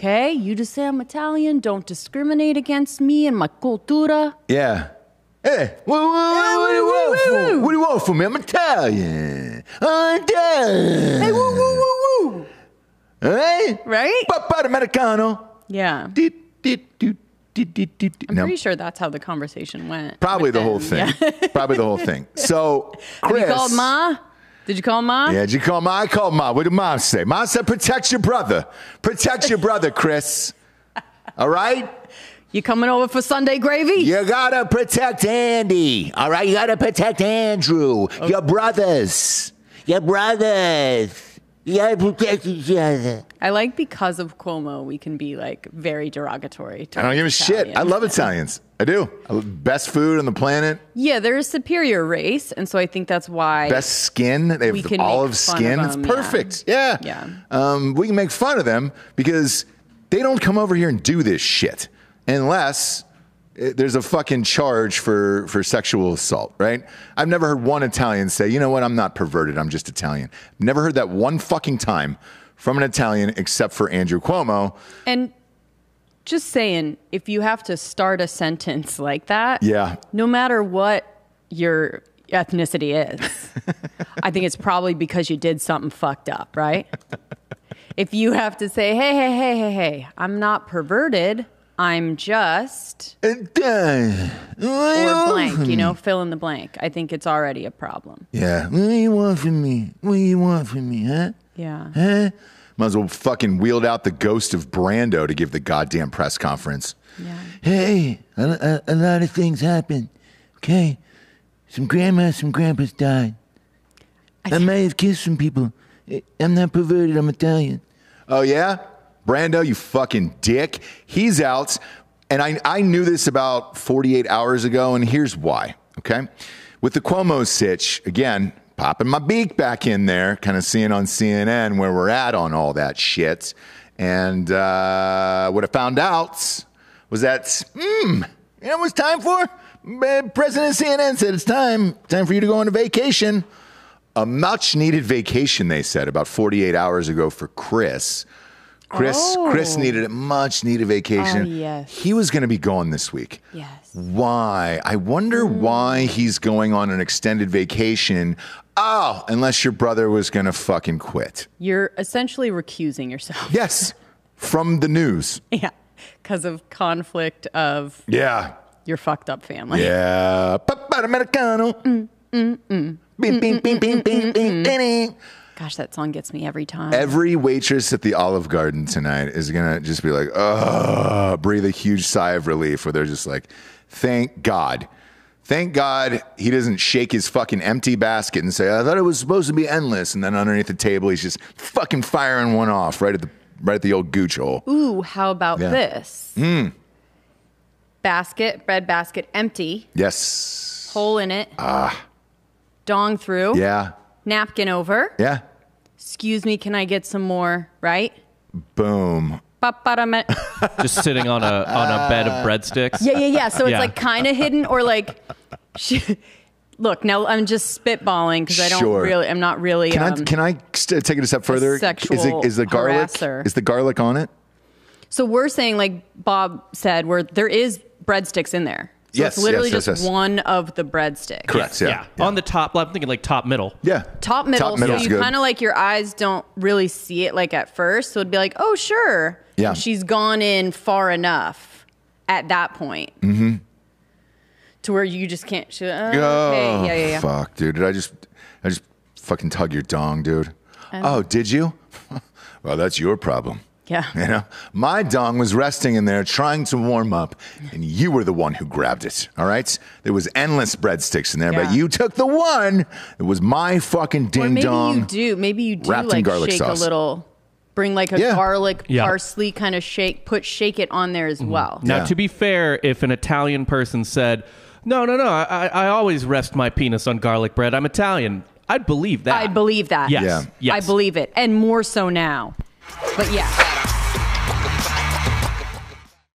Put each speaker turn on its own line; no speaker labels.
okay? You just say I'm Italian. Don't discriminate against me and my cultura.
Yeah. Hey, what do you want from me? I'm Italian. I'm Italian.
Hey, woo, woo, woo, woo.
Hey?
Right?
Papa Americano.
Yeah. I'm pretty sure that's how the conversation went.
Probably the whole thing.
Yeah.
Probably the whole thing. So, Chris.
Have you called Ma? Did you call Ma?
Yeah, did you call Ma? I called Ma. What did Mom say? Mom said, protect your brother. Protect your brother, Chris. All right?
You coming over for Sunday gravy?
You gotta protect Andy. All right? You gotta protect Andrew. Okay. Your brothers. Your brothers. You gotta protect each other.
I like because of Cuomo, we can be like very derogatory.
I don't give a shit. I love Italians. I do. Best food on the planet.
Yeah, they're a superior race, and so I think that's why.
Best skin. They have the olive skin. It's perfect. Yeah. We can make fun of them because they don't come over here and do this shit unless there's a fucking charge for sexual assault, right? I've never heard one Italian say, you know what, I'm not perverted, I'm just Italian. Never heard that one fucking time from an Italian except for Andrew Cuomo.
And just saying, if you have to start a sentence like that, no matter what your ethnicity is, I think it's probably because you did something fucked up, right? If you have to say, hey, I'm not perverted, I'm just, or blank, you know, fill in the blank. I think it's already a problem.
Yeah. What do you want from me? What do you want from me, huh?
Yeah.
Huh? Might as well fucking wheeled out the ghost of Brando to give the goddamn press conference.
Yeah.
Hey, a lot of things happen. Okay. Some grandmas, some grandpas died. I may have kissed some people. I'm not perverted, I'm Italian. Oh, yeah? Brando, you fucking dick. He's out. And I knew this about 48 hours ago, and here's why, okay? With the Cuomo sitch, again, popping my beak back in there, kind of seeing on CNN where we're at on all that shit. And what I found out was that, you know what it's time for? President of CNN said it's time for you to go on a vacation. A much-needed vacation, they said, about 48 hours ago for Chris. Chris needed a much-needed vacation.
Oh, yes.
He was going to be gone this week.
Yes.
Why? I wonder why he's going on an extended vacation. Oh, unless your brother was going to fucking quit.
You're essentially recusing yourself.
Yes, from the news.
Yeah, because of conflict of your fucked up family.
Yeah. Papa Americano. Bing, bing, bing, bing, bing, bing, bing.
Gosh, that song gets me every time.
Every waitress at the Olive Garden tonight is going to just be like, breathe a huge sigh of relief where they're just like, thank God. Thank God he doesn't shake his fucking empty basket and say, I thought it was supposed to be endless. And then underneath the table, he's just fucking firing one off right at the old gooch hole.
Ooh, how about this? Bread basket, empty.
Yes.
Hole in it. Dong through.
Yeah.
Napkin over.
Yeah.
Excuse me, can I get some more, right?
Boom.
Just sitting on a bed of breadsticks.
Yeah. So it's like kind of hidden or like, look, now I'm just spitballing because I'm not really.
Can I take it a step further?
Sexual
is the garlic
harasser.
Is the garlic on it?
So we're saying, like Bob said, where there is breadsticks in there. So it's literally just one of the breadsticks.
Correct. Yeah.
On the top, I'm thinking like top middle.
Yeah.
Top middle. So you kind of like your eyes don't really see it like at first. So it'd be like, oh, sure.
Yeah.
And she's gone in far enough at that point. Mm-hmm. To where you just can't. Okay. Yeah.
Fuck, dude. Did I just fucking tug your dong, dude? Oh, did you? Well, that's your problem.
Yeah.
You know, my dong was resting in there trying to warm up, and you were the one who grabbed it. All right? There was endless breadsticks in there, but you took the one. It was my fucking ding dong.
Maybe you do like shake sauce. A little, bring like a garlic parsley kind of shake it on there as well.
Now, to be fair, if an Italian person said, no, I always rest my penis on garlic bread. I'm Italian. I'd believe that.
Yes.
Yeah.
I believe it. And more so now. But yeah.